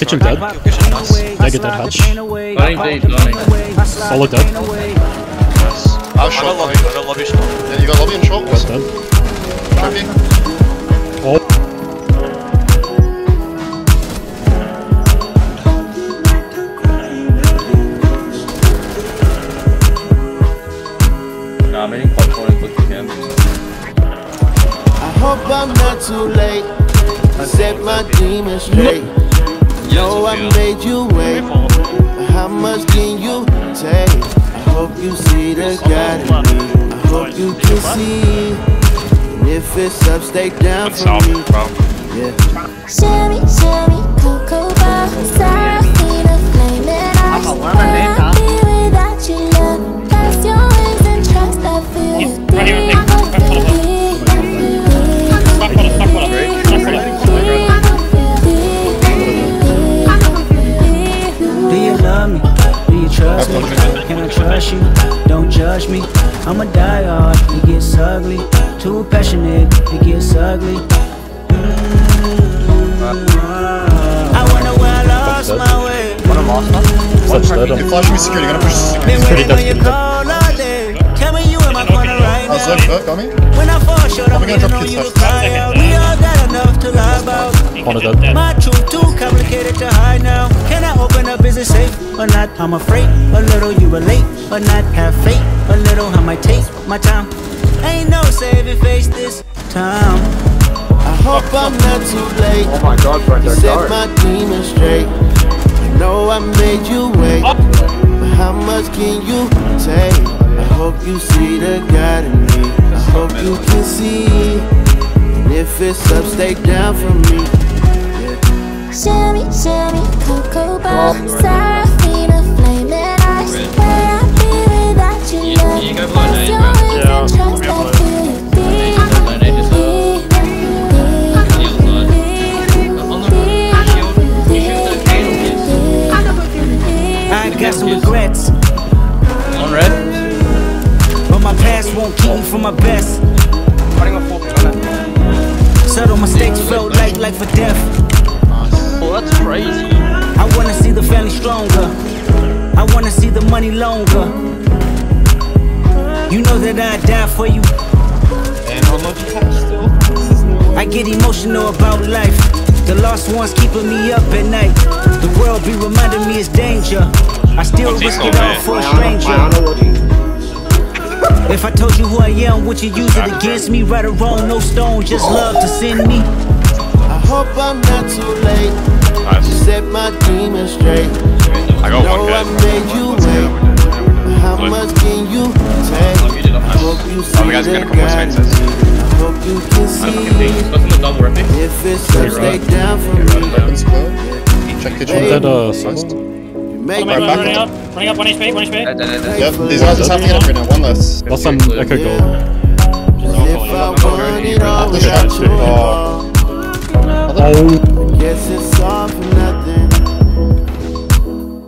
Kitchen dead. Mega dead hatch. Solid dead. I've shot lobby. I got lobby shot. Yeah, you got lobby and shot. That's dead. Trophy. Oh. Nah, I'm hitting popcorn and cooking him. I hope I'm not too late. I set my demons straight. Know I made you wait. But how much can you take? I hope you see the God in me. I hope you can see. And if it's up, stay down for me. Yeah. Shimmy, shimmy, cocoa bar, Serafina flame, and I swear I'll be without you, love. That's your wings and trust, I feel it deep. Do you love me? Do you trust me? Can I trust you? Don't judge me. I'm a diehard, it gets ugly. Too passionate, it gets ugly. I wonder where I lost my way. That's dead. You're flashing me security, gonna push security. Been pretty waiting on your dead. call all day. Tell me you in my corner right How's now. that? Got me? When I fall short, I'm We're gonna waiting drop on kids you to left. cry out. We all got enough to lie about. One of dead. My truth too complicated to hide now. Can I open up? Is it safe or not? I'm afraid a little you relate or not. Have faith a little. I might take my time. Ain't no saving face this time. I hope I'm not too late. Oh my god, bro, To set my demons straight. I know I made you wait. But how much can you take? I hope you see the God in me. I hope you can see. And if it's up, stay down for me. Yeah. Shimmy, shimmy, cocoa bar, Serafina flame, and I swear I'll be without you, love. you go blind, That's eh? your wings and trust, I feel it deep. I got some regrets, On red. but my past won't keep me from my best. Subtle mistakes felt like life or death. Oh, that's crazy. I wanna see the family stronger. I wanna see the money longer. You know that I'd die for you. I get emotional about life. The lost ones keeping me up at night. The world be reminding me it's danger. I still risk it all for a stranger. If I told you who I am, would you use it against me? Right or wrong, no stone, just love to send me. I hope I'm not too late. To set my demons straight. I got Know I made you wait. But how much can you take? I hope you see the God in me. I hope you can see. If it's up, stay down for me. Weapons clear. Check kitchen. One dead, solo. You make Right me back. Running up, 1 HP, 1 HP. Yep, these guys just have to get up right now. One less. Lost some Echo Gold. If I want it all, The shot. without you, Oh. guess it's all for nothing.